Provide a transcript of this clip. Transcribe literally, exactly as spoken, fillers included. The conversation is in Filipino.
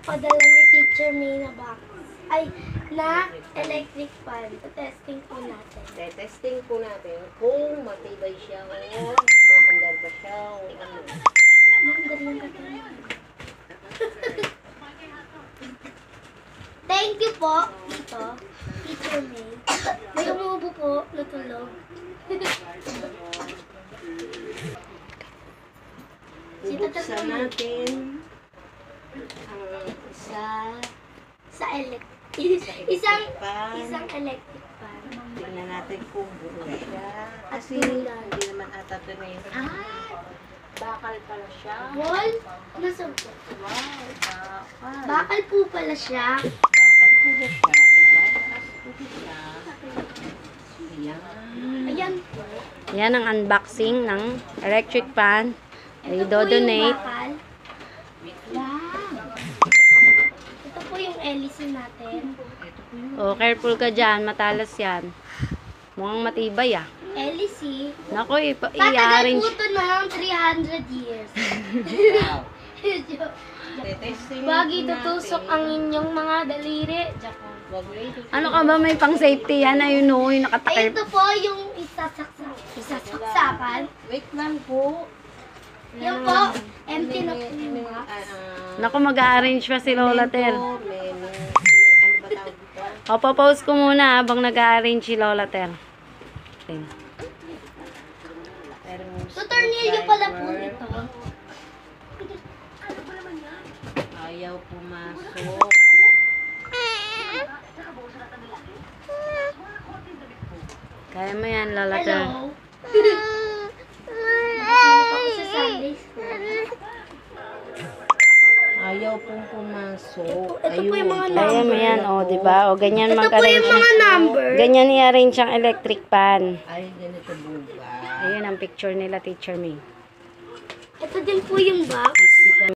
padala ni Teacher May na box. Ay, na electric fan. Testing po natin. Testing po natin kung matibay siya o maandar ba siya o ano. Maandar yung katawan. Thank you po, dito. Teacher May. May umuubo po, natulog. Bubuksan natin ang isa Sa electric. sa Isang, electric pan. isang electric fan. Tingnan natin kung buo siya. Kasi At hindi naman ata ito na yun. Ah! Bakal pala siya. Wall? Nasa po. Wow! Bakal. Bakal po pala siya. Bakal po ba siya? Diba? Taas po siya. Ayan. Ayan po. Yan ang unboxing ng electric fan. Ito Ay, po yung do-donate. bakal. Wow. Ito po yung hélice natin. Ito po yung Oh, careful ka dyan. Matalas yan. Mukhang matibay ah. Hélice. Naku, ipa- Tatagal po i-arrange. ito ng three hundred years. wow. Joke. Testing Bagi natin. tutusok ang inyong mga daliri. Joke. Wag mo ito. Ano ka ba, may pang safety yan? Ayun o, yung Ay, nakatakip. ito po yung isasaksak. Isasaksakan. Wait lang po. Yan po. Empty na po yung May- box. ah, ah, Naku, mag-arrange pa si Lola Ter. May, may, may, ano ba tawag dito? O, papause ko muna habang nag-arrange si Lola Ter. Ayan. Merong Tutornilyo pala po screwdriver. ito. Ayaw pumasok. Kaya mo yan, Lola Ter. Hello. Masinip ako sa Sunday school. Ayaw pong pumasok. Ito po yung mga Kaya mo yan, o, di ba? O, ganyan Ito po yung mag-arrange. mga number. Ganyan i-arrange ang electric pan. Ay, ganito buga. Ayun ang picture nila, Teacher May. Ito din po yung box.